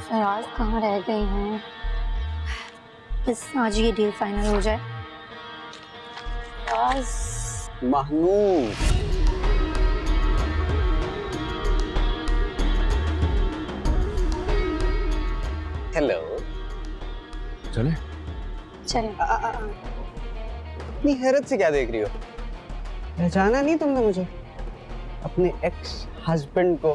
फराज कहाँ रह गए हैं? बस आज ये डील फाइनल हो जाए। फराज। महमूद, हेलो। चले चले। इतनी हैरत से क्या देख रही हो? पहचाना नहीं तुमने मुझे, अपने एक्स हस्बैंड को?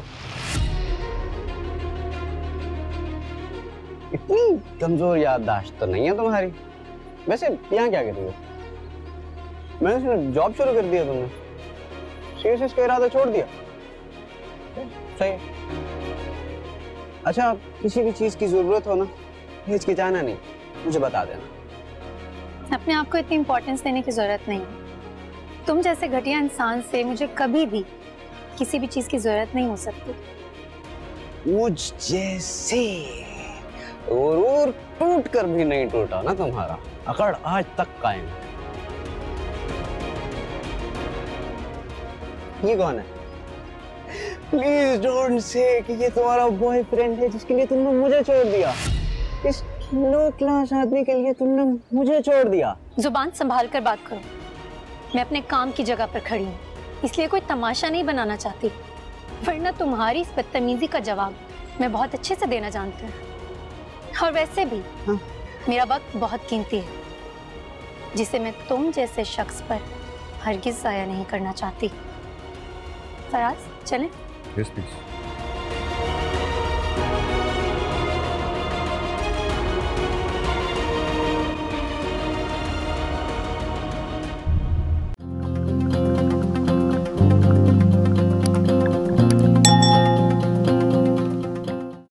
इतनी कमजोर याददाश्त तो नहीं है तुम्हारी। वैसे यहाँ क्या कर रही हो? मैंने सुना जॉब शुरू कर दिया तुमने। सीरियस का इरादा छोड़ दिया? सही है। अच्छा, किसी भी चीज की जरूरत हो ना, हिचकिचाना नहीं, मुझे बता देना। अपने आप को इतनी इम्पोर्टेंस देने की जरूरत नहीं है। तुम जैसे घटिया इंसान से मुझे कभी भी किसी भी चीज की जरूरत नहीं हो सकती। मुझ जैसे और टूट कर भी नहीं टूटा ना तुम्हारा अकड़, आज तक कायम है। ये कौन है? प्लीज डोंट से कि ये तुम्हारा बॉयफ्रेंड है जिसके लिए तुमने मुझे छोड़ दिया। इस लो क्लास आदमी के लिए तुमने मुझे छोड़ दिया। जुबान संभाल कर बात करो। मैं अपने काम की जगह पर खड़ी हूँ, इसलिए कोई तमाशा नहीं बनाना चाहती, वरना तुम्हारी इस बदतमीजी का जवाब मैं बहुत अच्छे से देना जानती हूँ। और वैसे भी मेरा वक्त बहुत कीमती है, जिसे मैं तुम जैसे शख्स पर हरगिज जाया नहीं करना चाहती। फराज, चलें? Yes please.